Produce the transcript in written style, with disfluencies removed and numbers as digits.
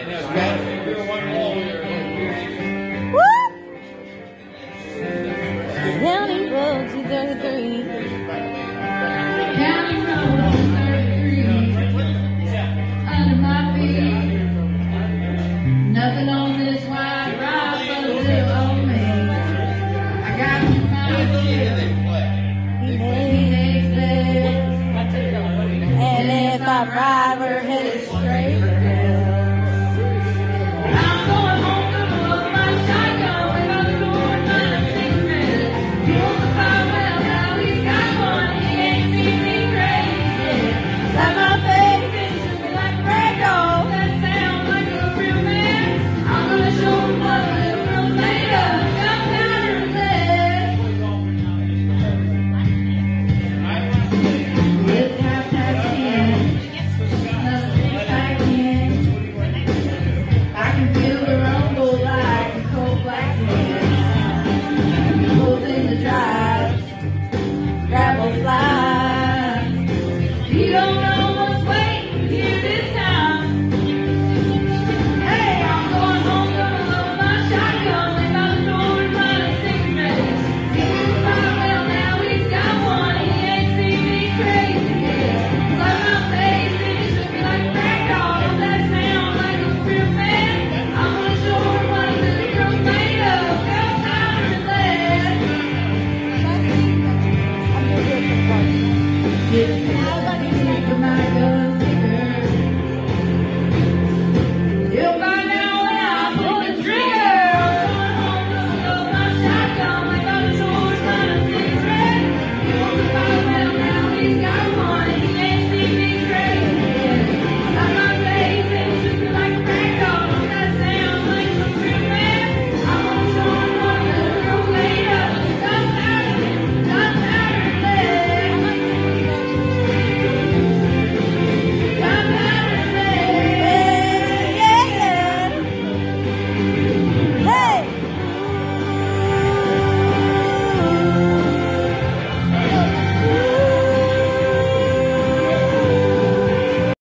County Road 233. County Road 233. Under my feet. Nothing on this wide ride but a little old me. I got you mind And if I ride, we're headed straight.